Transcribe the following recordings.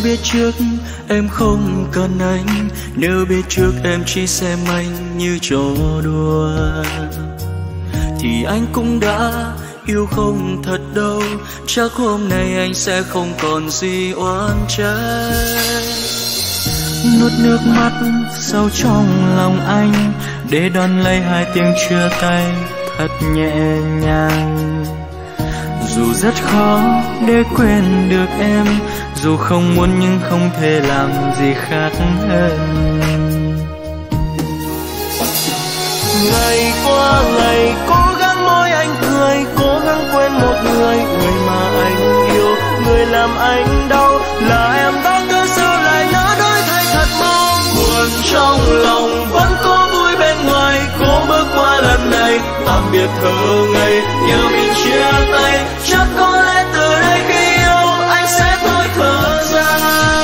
biết trước em không cần anh, nếu biết trước em chỉ xem anh như trò đùa, thì anh cũng đã yêu không thật đâu. Chắc hôm nay anh sẽ không còn gì oan trách. Nuốt nước mắt sâu trong lòng anh, để đón lấy hai tiếng chia tay thật nhẹ nhàng. Dù rất khó để quên được em, dù không muốn nhưng không thể làm gì khác hơn. Ngày qua ngày cố gắng môi anh cười, cố gắng quên một người, người mà anh yêu, người làm anh đau. Là em đó cớ sao lại nỡ đổi thay thật mau. Buồn trong lòng vẫn có vui bên ngoài, cố bước qua lần này tạm biệt thơ ngây. Nhớ mình chia tay, chắc có lẽ từ đây khi yêu anh sẽ thôi thở dài.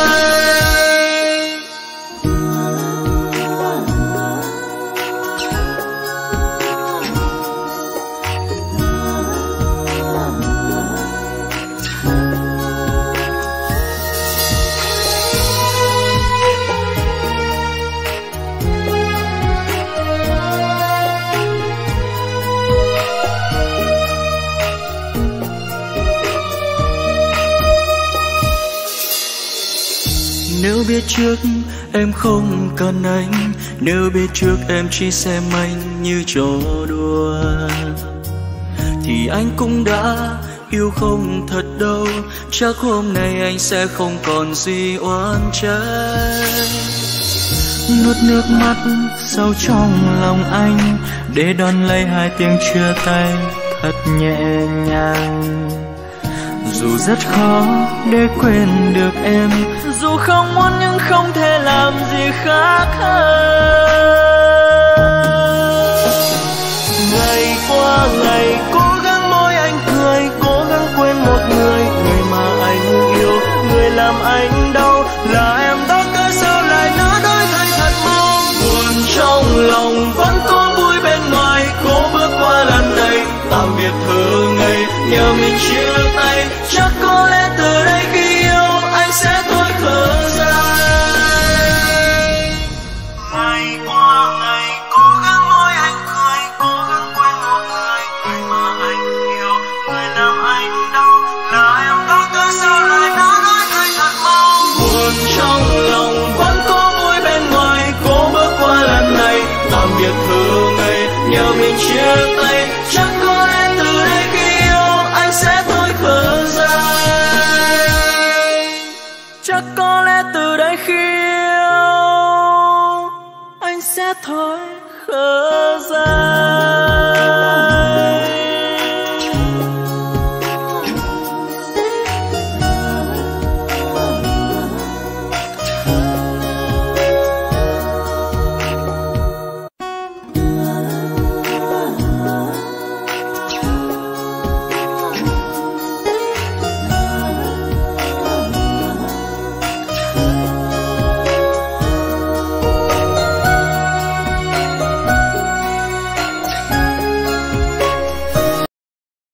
Nếu biết trước em không cần anh, nếu biết trước em chỉ xem anh như trò đùa, thì anh cũng đã yêu không thật đâu. Chắc hôm nay anh sẽ không còn gì oan trách. Nuốt nước mắt sâu trong lòng anh, để đón lấy hai tiếng chia tay thật nhẹ nhàng. Dù rất khó để quên được em, dù không muốn nhưng không thể làm gì khác hơn. Ngày qua ngày cố gắng môi anh cười, cố gắng quên một người, người mà anh yêu, người làm anh đau. Là em đó cớ sao lại nỡ đổi thay thật mau. Buồn trong lòng vẫn có vui bên ngoài, cố bước qua lần này tạm biệt thơ ngây. Nhớ mình chia tay, chắc có lẽ từ đây khi yêu anh sẽ thôi thở dài. Ngày qua ngày cố gắng môi anh cười, cố gắng quên một người, người mà anh yêu, người làm anh đau. Là em đó cớ sao lại nỡ đổi thay thật mau. Buồn trong lòng vẫn có vui bên ngoài, cố bước qua lần này tạm biệt thơ ngây. Nhớ mình chia tay, chắc có lẽ từ đây khi yêu anh sẽ thôi thở dài. Chắc có lẽ từ đây khi yêu anh sẽ thôi khờ